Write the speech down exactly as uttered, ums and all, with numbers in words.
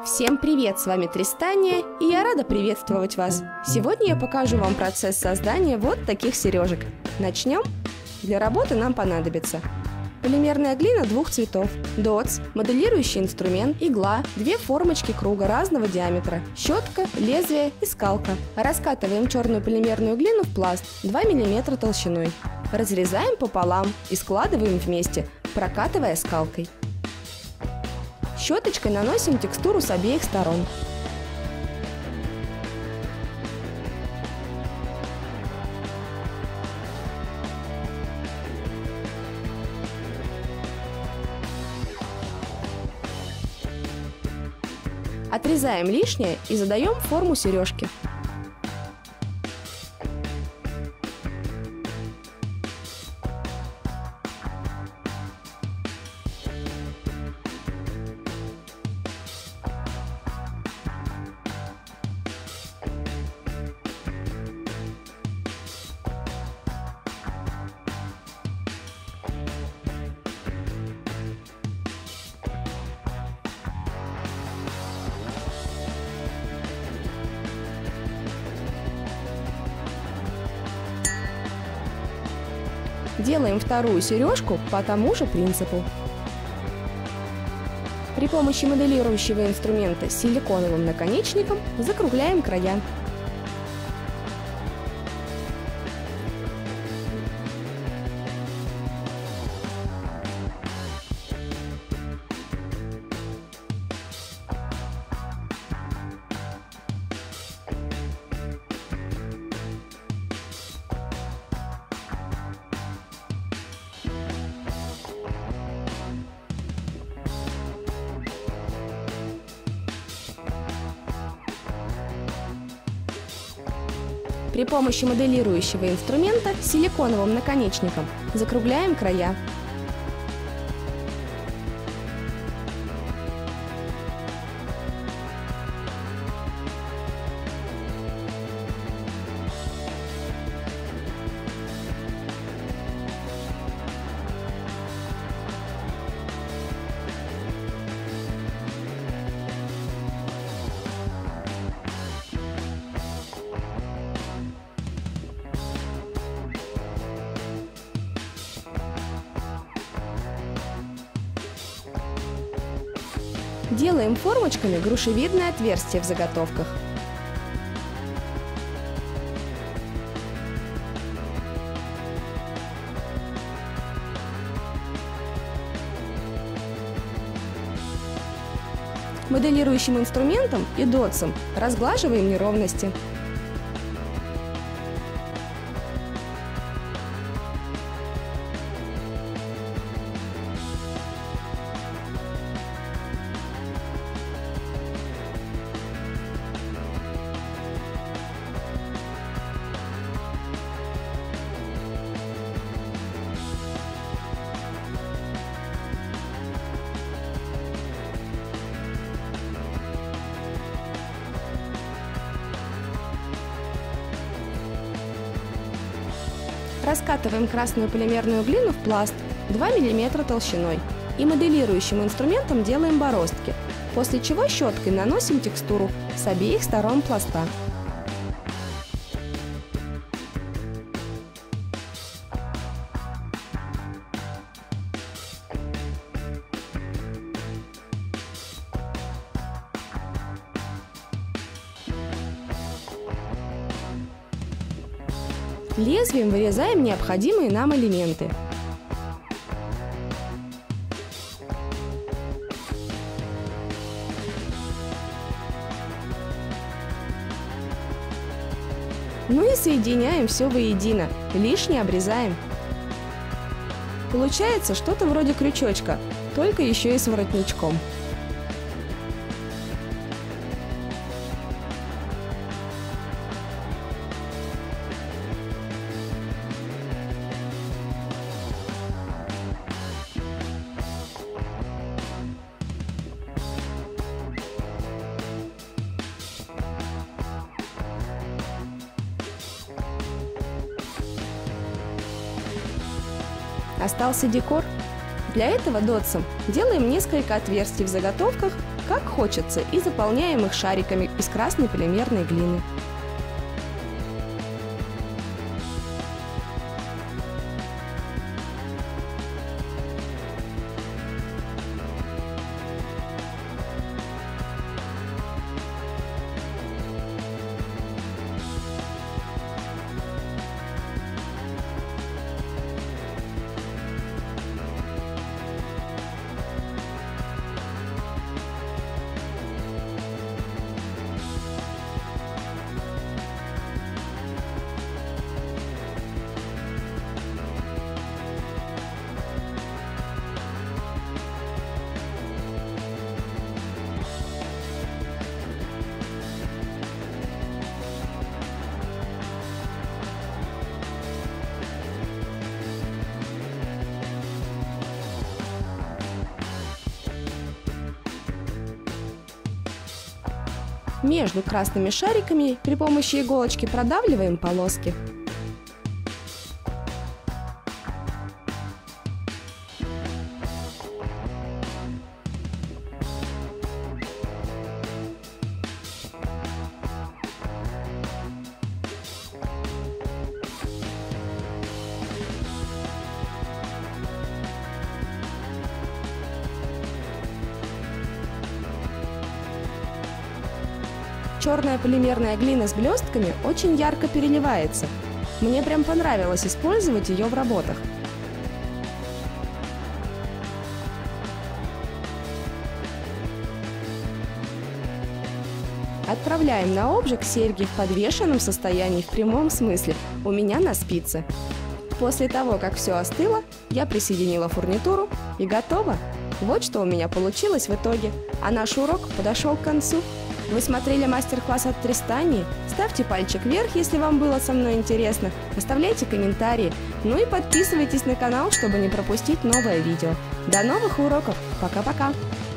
Всем привет! С вами Тристания, и я рада приветствовать вас. Сегодня я покажу вам процесс создания вот таких сережек. Начнем? Для работы нам понадобится полимерная глина двух цветов, дотс, моделирующий инструмент, игла, две формочки круга разного диаметра, щетка, лезвие и скалка. Раскатываем черную полимерную глину в пласт два миллиметра толщиной. Разрезаем пополам и складываем вместе, прокатывая скалкой. Щеточкой наносим текстуру с обеих сторон. Отрезаем лишнее и задаем форму сережки. Делаем вторую сережку по тому же принципу. При помощи моделирующего инструмента с силиконовым наконечником закругляем края. При помощи моделирующего инструмента с силиконовым наконечником закругляем края. Делаем формочками грушевидное отверстие в заготовках. Моделирующим инструментом и дотсом разглаживаем неровности. Раскатываем красную полимерную глину в пласт два миллиметра толщиной и моделирующим инструментом делаем бороздки, после чего щеткой наносим текстуру с обеих сторон пласта. Лезвием вырезаем необходимые нам элементы. Ну и соединяем все воедино, лишнее обрезаем. Получается что-то вроде крючочка, только еще и с воротничком. Остался декор. Для этого дотсом делаем несколько отверстий в заготовках, как хочется, и заполняем их шариками из красной полимерной глины. Между красными шариками при помощи иголочки продавливаем полоски. Черная полимерная глина с блестками очень ярко переливается. Мне прям понравилось использовать ее в работах. Отправляем на обжиг серьги в подвешенном состоянии, в прямом смысле, у меня на спице. После того, как все остыло, я присоединила фурнитуру и готово. Вот что у меня получилось в итоге, а наш урок подошел к концу. Вы смотрели мастер-класс от Тристании? Ставьте пальчик вверх, если вам было со мной интересно, оставляйте комментарии, ну и подписывайтесь на канал, чтобы не пропустить новое видео. До новых уроков! Пока-пока!